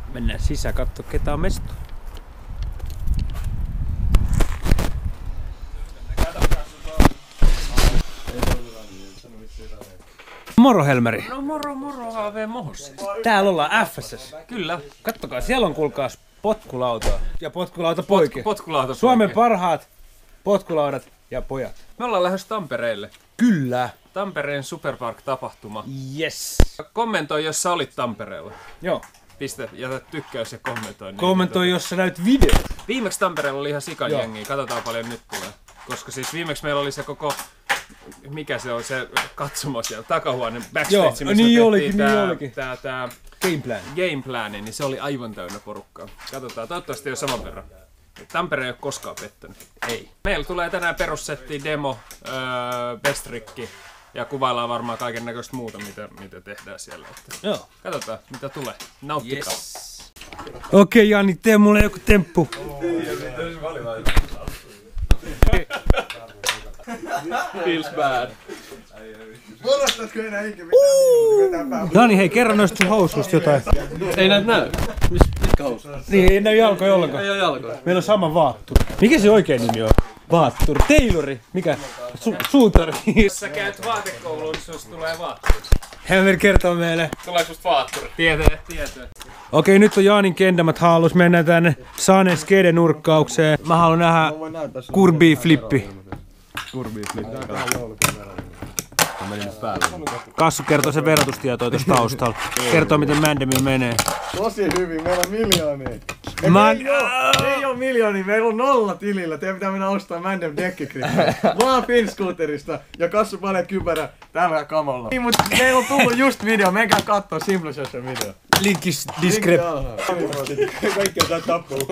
Mennään sisään katsoa ketä on mesto. Moro Helmeri. No moro AV Mohos. Täällä ollaan FSS. Kyllä. Kattokaa, siellä on kuulkaas potkulautaa ja potkulauta poikia. Potkulauta Suomen parhaat potkulaudat ja pojat. Me ollaan lähes Tampereelle. Kyllä. Tampereen Superpark-tapahtuma. Yes. Kommentoi, jos sä olit Tampereella. Joo. Jätä tykkäys ja kommentoi. Kommentoi, jos sä näyt video. Viimeksi Tampereella oli ihan sikan jengiä. Katsotaan paljon nyt tulee. Koska siis viimeksi meillä oli se koko... Mikä se on se katsomo siellä takahuoneen backstage, missä niin tehtiin tää Game plan, niin se oli aivan täynnä porukkaa. Katsotaan, toivottavasti ei ole saman verran. Tampere ei ole koskaan pettänyt. Ei. Meillä tulee tänään perussetti, demo, bestrikki ja kuvaillaan varmaan kaiken näköistä muuta, mitä tehdään siellä. Joo. Katsotaan, mitä tulee. Nauttikaa. Yes. Okei, Jani, tee mulle joku temppu. Feels bad. Jani, hei, kerro noista sun housuista jotain. Ei näitä näy. Mitkä housut? Niin, ei näy jalkoja ollenkaan. Ei oo jalkoja. Meillä on sama vaatturi. Mikä se oikein nimi on? Vaatturi. Tailori. Mikä? Suutari. Jos sä käyt vaatekouluun, niin susta tulee vaatturi. Helmeri kertoo meille. Tulee susta vaatturi. Tietää. Okei, nyt on Jaanin kendamät hallus. Mennään tänne Sane skede nurkkaukseen. Mä haluan nähdä kurbii flippi. Kassu kertoo sen verotustietoa tuossa taustalla. Kertoo miten Mandemilla menee. Tosi hyvin, meillä on miljoonia. Ei oo miljoonia, meillä on 0 tilillä. Teidän pitää mennä ostaa Mandem dekkikrippiä. Vaan Finscooterista ja Kassu panee kypärä tällä kamalla. Niin, mut meillä on tullut just video, menkää kattoo Simple Session video. Linkis diskrep. Kaikki on tää tappelu.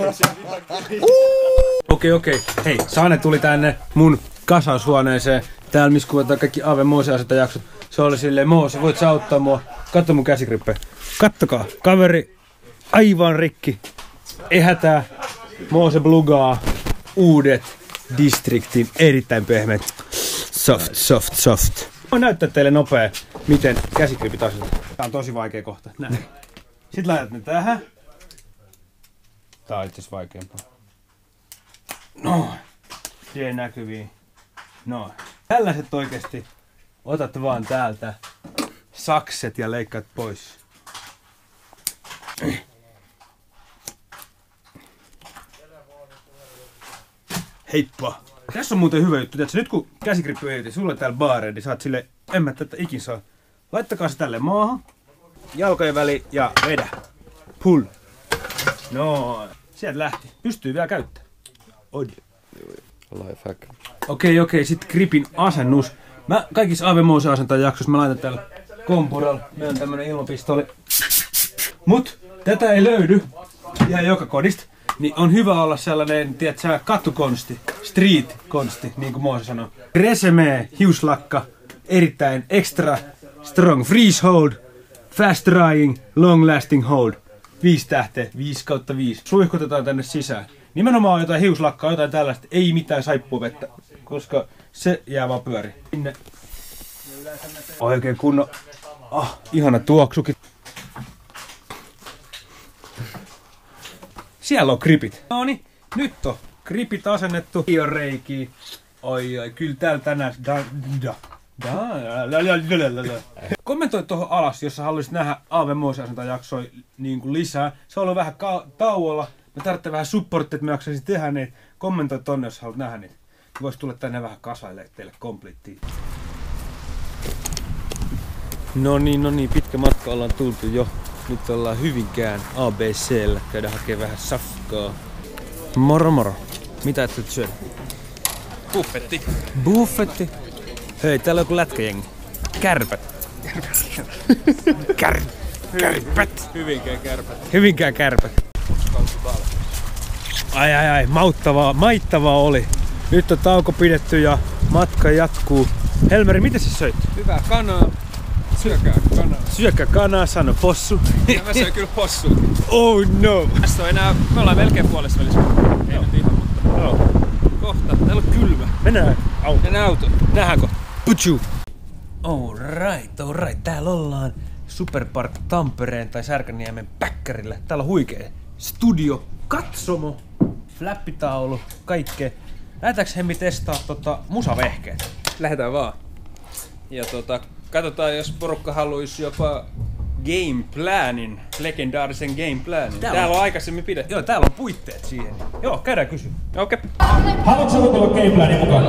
Okei. Hei, Sane tuli tänne mun kasaushuoneeseen. Täällä missä kuvataan kaikki Ave Moose-asentajaksot. Se oli silleen, Moose, voit sä auttaa mua? Katso mun käsikrippejä. Kattokaa, kaveri aivan rikki. Ei hätää. Moose blugaa uudet Districtin erittäin pehmeät. Soft. Voin näyttää teille nopea, miten käsikripit asentaa. Tää on tosi vaikea kohta. Näin. Sitten laitat ne tähän. Tää on itse asiassa vaikeampaa. No. Siihen näkyviin. No. Tällaiset oikeesti otat vaan täältä sakset ja leikkaat pois. Heippa! Tässä on muuten hyvä juttu. Tiedätkö, nyt kun käsikrippi ei sulle täällä baareen, niin saat sille, en mä tätä ikin saa. Laittakaa se tälle maahan. Jalkojen väliin ja vedä. Pull. No, sieltä lähti. Pystyy vielä käyttämään. Lifehack. Okei, sit gripin asennus. Mä kaikissa Ave Moose-asentajan jaksoissa mä laitan täällä kompuralla. Meillä on tämmönen ilmapistooli. Mut tätä ei löydy ihan joka kodista. Niin on hyvä olla sellainen, tiedätkö, katukonsti, street-konsti, niin kuin Moose sanoo. Reseme, hiuslakka, erittäin extra strong freeze hold, fast drying, long lasting hold. 5 tähteä, 5/5. Suihkutetaan tänne sisään. Nimenomaan jotain hiuslakkaa, jotain tällaista, ei mitään saippuvettä, koska se jää vaan pyöri. Sinne. Oikein kunnon, ihana tuoksukin. Siellä on gripit. Noniin, nyt on gripit asennettu. Ei on reikiä. Oi, kyllä täällä tänään. Kommentoi tuohon alas, jos sä haluaisit nähdä Ave Moose-asentajan jaksoja niin kuin lisää. Se on ollut vähän tauolla. Me tarvitsemme vähän supporttia, että me jaksaisin tehdä niitä. Kommentoi tonne, jos haluat nähdä niitä. Vois tulla tänne vähän kasailemaan teille komplittiin. No niin, pitkä matka ollaan tultu jo. Nyt ollaan Hyvinkään ABC:llä. Käydään hakemaan vähän safkaa. Moro. Mitä et syödä? Buffetti? Hei, täällä on joku lätkäjengi. Kärpät. Kärpät. Hyvinkään kärpät. Ai, maittavaa oli. Nyt on tauko pidetty ja matka jatkuu. Helmeri, mitä sä söit? Hyvää kanaa. Syökää kanaa, sano possu. Ja mä söin kyllä possua. Oh no! Tässä on enää, me ollaan melkein puolessa välissä. Ei nyt ihan, mutta kohta. Täällä on kylmä. Mennään auto. Mennään autoon. Nähdäänkö? Puchu! Alright. Täällä ollaan Superpark Tampereen tai Särkänniemen Päkkärillä. Täällä on huikea studio, katsomo, flappitaulu, kaikkea. Lähdetäänkö Hemmi testaa musavehkeet? Lähdetään vaan. Ja katsotaan, jos porukka haluaisi jopa gameplanin, legendaarisen gameplanin. Täällä on aikaisemmin pidetty. Joo, täällä on puitteet siihen. Joo, käydään kysyä. Okei. Haluatko sä tulla gameplanin mukaan?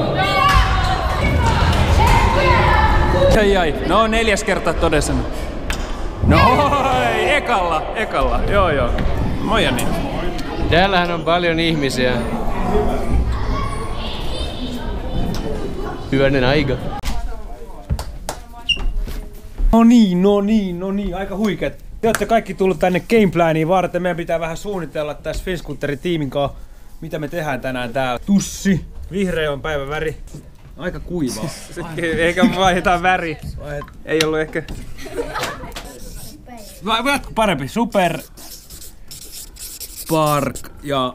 Ai. No 4. kerta todessana. No ekalla. Joo. Moi Jani. Täällähän on paljon ihmisiä. Hyvänen aika. No niin, aika huikeet. Te olette kaikki tullut tänne gameplaniin varten. Meidän pitää vähän suunnitella tässä Finscooterin tiimin kanssa, mitä me tehdään tänään täällä. Tussi, vihreä on päivän väri. Aika kuivaa. Eikä vaihdetaan väri. Ei ollut ehkä. Parempi. Super Park ja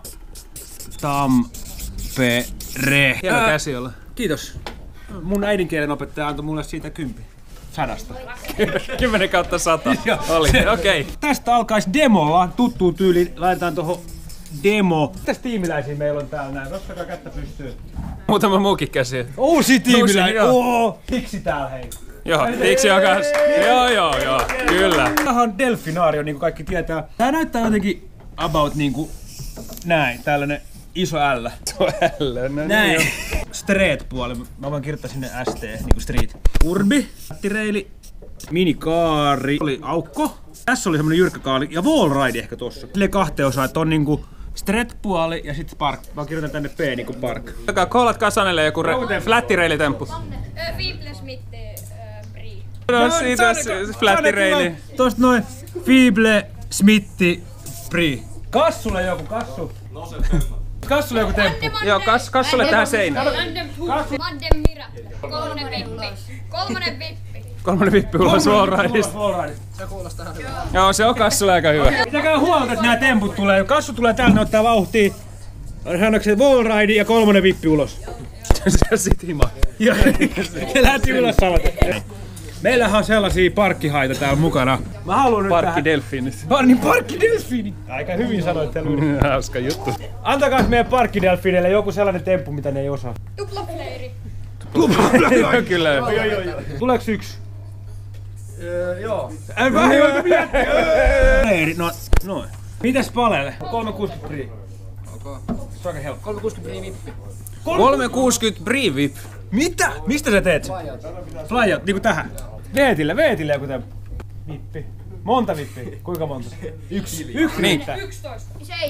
Tampere. Hieno käsi olla. Kiitos. Mun äidinkielen opettaja antoi mulle siitä 10. 100. 10/100. Oli, okei. Tästä alkaisi demolla, tuttuun tyyliin. Laitetaan tuohon demo. Mitäs tiimiläisiä meillä on täällä näin? Nostakaa kättä pystyyn. Muutama muukin käsi. Uusi tiimiläinen! Joo. Tiksi täällä hei. Joo, Tiksi on kans. Joo, kyllä. Tämähän on delfinaario, niin kuin kaikki tietää. Tää näyttää jotenkin about niinku näin, tällainen iso L. Näin. Street-puoli. Mä voin kirjoittaa sinne ST, niinku street. Urbi, rattireili, minikaari, oli aukko. Tässä oli semmonen jyrkkä kaali ja wallride ehkä tossa. Silleen 2 osaa, että on niinku street-puoli ja sit park. Mä kirjoitan tänne P niinku park. Koolat Kasanelle joku flättireilitemppu. Fiible Smith Brie. No siitä flättireili. Tosta noin Fiible Smitti Brie. Kassulle joku, kassu. Kassulle joku temppu. Joo, kassulle tähän seinään. Mandem Mira. 3 vippi. 3 vippi. 3 vippi ulos wallrideista. Joo, se on kassulle aika hyvä. Pitäkää huolta, että nämä temput tulee. Kassu tulee täältä, ne ottaa vauhtia. Hän wallride ja 3 vippi ulos. Sit hima. Ja se lähti ylös samaten. Meillähän on sellaisia parkkihaita täällä mukana. Mä haluan nyt Parkkidelfiinit. Niin parkkidelfiini! Aika hyvin sanoit Helmi. Hauska juttu. Antakaa meidän parkkidelfiineille joku sellainen temppu, mitä ne ei osaa. Tuplafleiri. Kyllä. Tuleeks 1? Joo. Vähän joutu miettiä. Noin. Mites Palelle? 360 Brie. Okay. Se on aika helppo. 360 Brie vippi. 360 Brie Vip. Mitä? Mistä sä teet? Flyout, niinku tähän. Veetille joku temppu. Vippi. Monta vippiä? Kuinka monta? Yksi riittää. 11.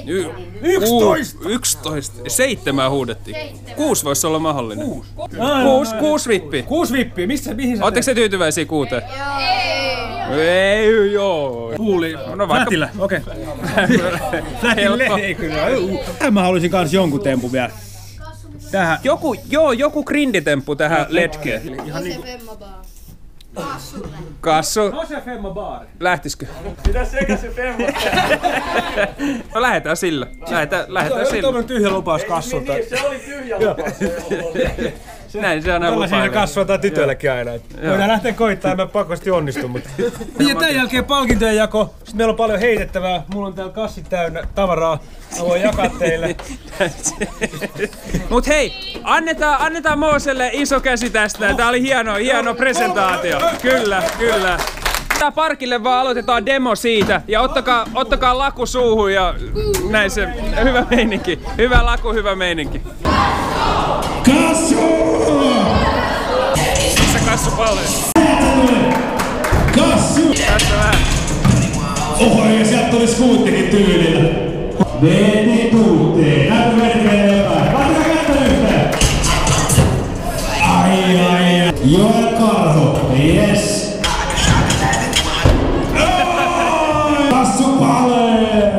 11. 7 huudettiin. 6 voisi olla mahdollinen. 6 vippiä. 6 vippiä. Mihin sä Ootteko te tyytyväisiä 6? Ei, joo. Kuuli. No vaikka... Flätillä, okei. Flätille ei kyllä. Mä haluaisin kans jonkun tempun vielä. Tähän. Joku grinditemppu tähän letkeen. Kassu. No se Femma baari. Lähtisikö? Mitä sekä se Femma? No lähetään sillä. Lähetään sillä. Tuommoinen tyhjä lupaus kassulta. Niin, se oli tyhjä lupaus. Näin se on aina Tällaisia lupaa. kasvataan tytöillekin aina. Voidaan lähteä koittaa, en mä pakosti onnistu. Mutta. Ja tämän jälkeen palkintojen jako. Sitten meillä on paljon heitettävää. Mulla on täällä kassi täynnä tavaraa. Mä voin jakaa teille. Mut hei, annetaan Mooselle iso käsi tästä. Tää oli hieno presentaatio. Kyllä. Tää parkille vaan aloitetaan demo siitä ja ottakaa laku suuhun ja näin se hyvä meininki. Hyvä laku, hyvä meininki. Kassu! Missä kassu paljon? Kassu! Tässä vähän. Oho, ja sieltä tuli skuuttikin tyylillä. Veti tuutteen. Näytkö vertikään jotain? Laitakaa kättä yhteen. Ai. Joel Karho. Yes. Kassu palee.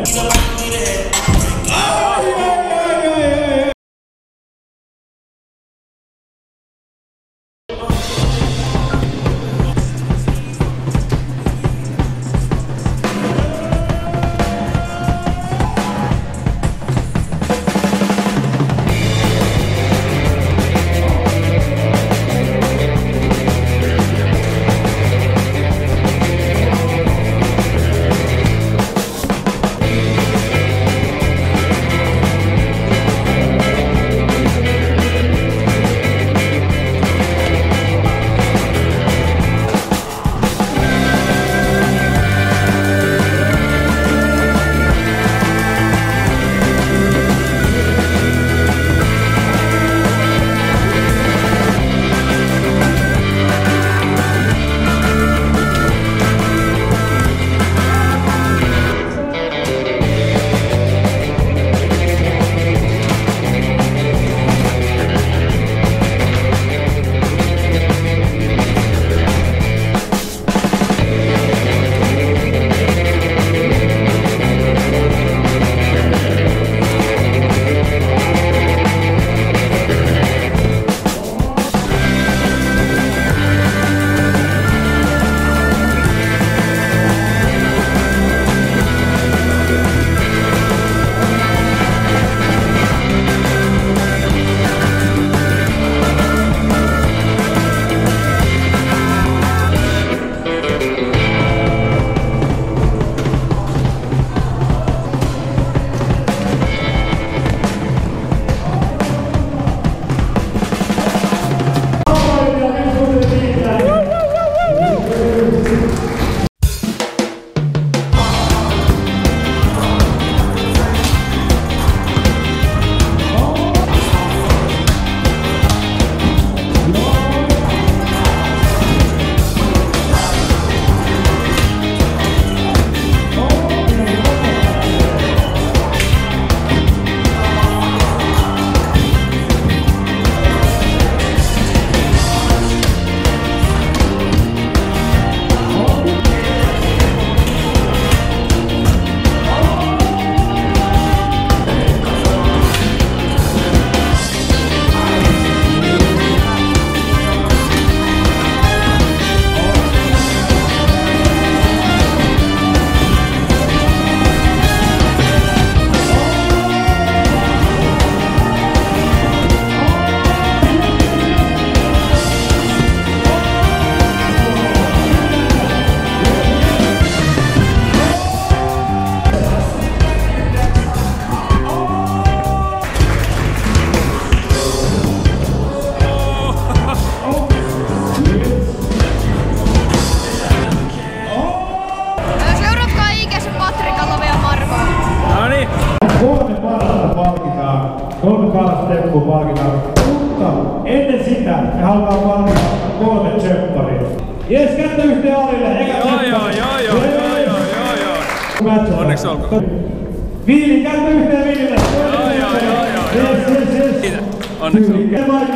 steppu palkitaan. Mutta ennen sitä me halutaan palkita 3 tsempparia. Jes, kättä yhteen Alille. Joo. Onneksi olkoon. Viili, kättä yhteen Viilille. Joo. Yes. Onneksi olkoon.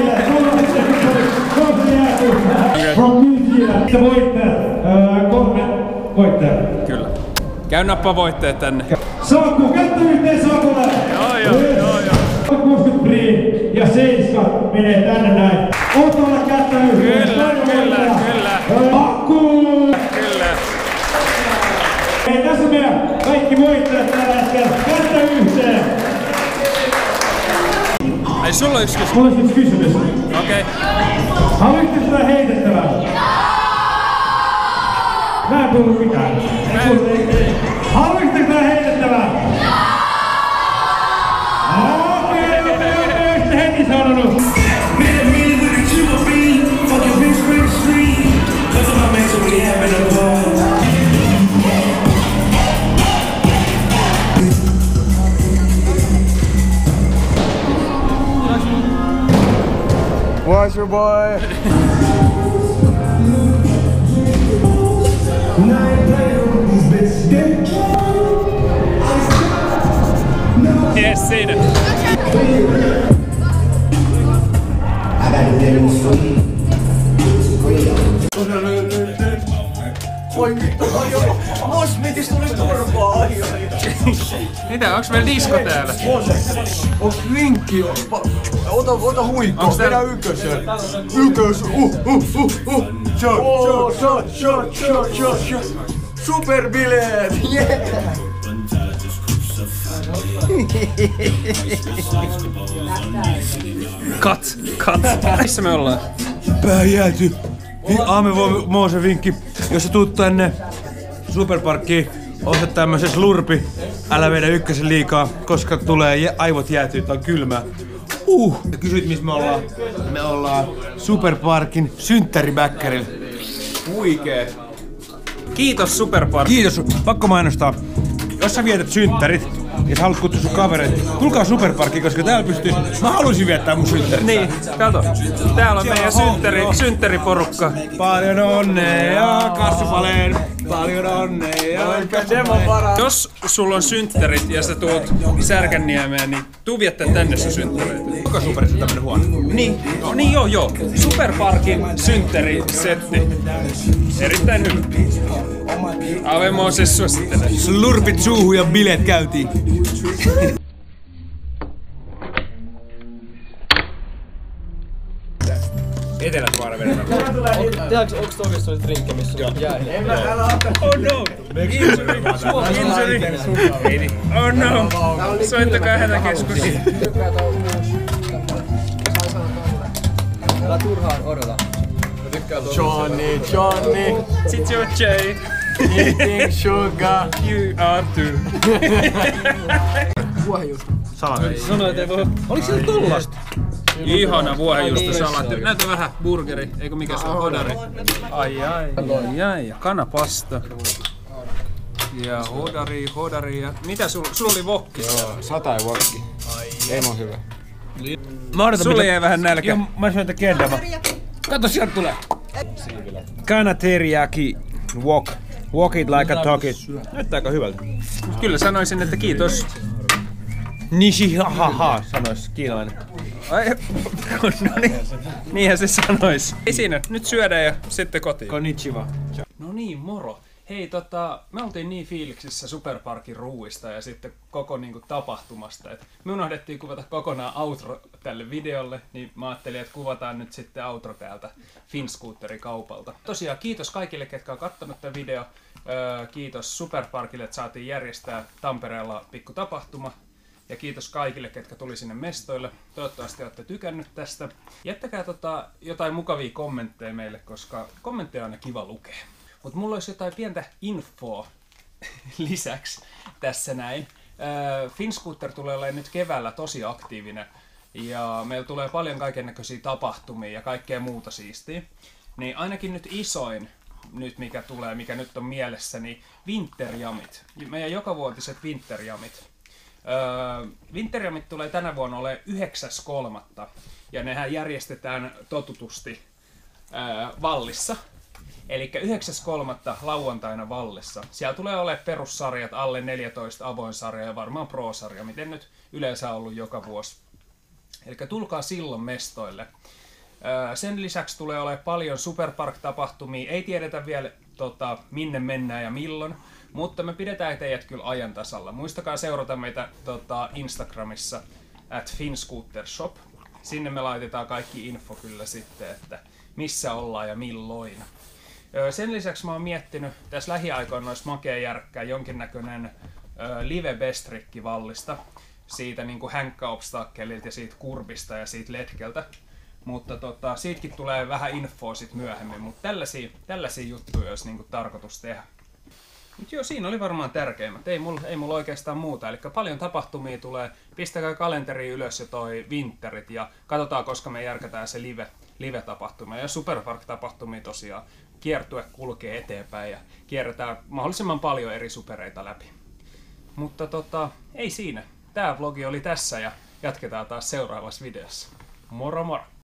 From New Zealand. Se voittajat. 3 voittajat. Kyllä. Käy nappaa voitteet tänne. Saku, kättä yhteen Sakulle. Joo. 60 priin ja 7 menee tänne näin. Otolla kättä yhteen. Kyllä. Akku! Kyllä. Hei, tässä on meidän kaikki voittajat tällä hetkellä. Kättä yhteen. Ai sulla on yksi kysymys. Mulla on yksi kysymys. Okei. Haluaisitte sitä heitettävää? Mä en kuulu mitään. Haluaisitte sitä heitettävää? Okei, heti sanonut. What's your boy? Yes, siinä. Mosmitis tuli turpaa. Mitä, onks meillä disko täällä? Onks linkki? Ota huikko. Onks täällä? Vedä ykkösen. Ykkös. Shot. Superbileet. Yeah. Cut. Missä me ollaan? Pää jääty. Moose vinkki. Jos sä tuut tänne Superparkkiin, osta tämmösen slurpi. Älä vedä ykkösen liikaa, koska tulee aivot jäätyy, tää on kylmää. Ja kysyt missä me ollaan? Me ollaan Superparkin synttärimäkkärillä. Huikee. Kiitos Superpark. Kiitos, pakko mainostaa. Jos sä vietät synttärit ja sä haluat kutsua sun kavereita, tulkaa Superparkkiin, koska täällä pystyy. Mä haluaisin viettää mun synttärit. Niin, kato. Täällä on meidän synttäriporukka. Paljon onnea Kassupaleen. Paljon onnea. Jos sulla on synttärit ja sä tuot Särkänniemeen, niin tuu viettää tänne sun synttäreitä. Onko Superissa tämmönen huone? Niin joo. Superparkin synttärisetti. Erittäin hyvä. Ave Mooses suosittelee. Slurpit suuhun ja bileet käytiin. Eteläsvaara vedetään. Tiedätkö, onks toi oikeesti drinkki, missä on jäänyt? Oh no! Injury! Oh no! Soittakaa hätäkeskus. Älä turhaan odota. Johnny. Sit your J. Eating sugar. You are too. Sanoit, ei voi... Oliko siellä tollasta? Ihana vuohenjuusto salatti. Näytä vähän burgeri, eikö mikä se on, hodari. Ai. Ja kanapasta. Ja hodari ja... Mitä sulla oli vokki? Joo, 100 ei vokki. Emo hyvä. Sulla jäi vähän nälkä. Joo, mä syön tätä kendama. Kato, sieltä tulee. Kana teriyaki wok. Walk it like a talk it. Näyttää aika hyvältä. Kyllä sanoisin, että kiitos. Nishihaha, sanois kiinalainen. Ai, no niin, niinhän se sanois. Ei siinä, nyt syödään ja sitten kotiin. Konnichiwa. No niin, moro. Hei, me oltiin niin fiiliksissä Superparkin ruuista ja sitten koko niinku tapahtumasta, että me unohdettiin kuvata kokonaan outro tälle videolle, niin mä ajattelin, että kuvataan nyt sitten outro täältä Finscooterikaupalta. Tosiaan kiitos kaikille, ketkä on kattonut tämän video. Kiitos Superparkille, että saatiin järjestää Tampereella pikku tapahtuma. Ja kiitos kaikille, ketkä tuli sinne mestoille. Toivottavasti olette tykännyt tästä. Jättäkää jotain mukavia kommentteja meille, koska kommentteja on aina kiva lukea. Mutta mulla olisi jotain pientä infoa lisäksi tässä näin. Finscooter tulee olemaan nyt keväällä tosi aktiivinen. Ja meillä tulee paljon kaikennäköisiä tapahtumia ja kaikkea muuta siistiä. Niin ainakin nyt isoin, mikä tulee, mikä nyt on mielessä, niin Winterjamit. Meidän jokavuotiset Winterjamit. Winteriumit tulee tänä vuonna olemaan 9.3. ja nehän järjestetään totutusti Vallissa. Eli 9.3. lauantaina Vallissa. Siellä tulee olemaan perussarjat, alle 14 avoinsarja ja varmaan pro-sarja, miten nyt yleensä on ollut joka vuosi. Eli tulkaa silloin mestoille. Sen lisäksi tulee olemaan paljon Superpark-tapahtumia. Ei tiedetä vielä minne mennään ja milloin, mutta me pidetään teidät kyllä ajan tasalla. Muistakaa seurata meitä Instagramissa @finscootershop. Sinne me laitetaan kaikki info kyllä sitten, että missä ollaan ja milloin. Sen lisäksi mä oon miettinyt, tässä lähiaikoina olisi makea järkkää jonkinnäköinen live-bestrikki Vallista. Siitä niinku hänkkäobstakkelilta ja siitä kurbista ja siitä letkeltä. Mutta siitäkin tulee vähän infoa sit myöhemmin, mutta tällaisia juttuja olisi niinku tarkoitus tehdä. Mut joo, siinä oli varmaan tärkeimmät. Ei mulla oikeastaan muuta. Eli paljon tapahtumia tulee. Pistäkää kalenteriin ylös jo toi Winterit ja katsotaan, koska me järkätään se live-tapahtuma. Ja Superpark-tapahtumia tosiaan. Kiertue kulkee eteenpäin ja kierretään mahdollisimman paljon eri supereita läpi. Mutta ei siinä. Tää vlogi oli tässä ja jatketaan taas seuraavassa videossa. Moro moro!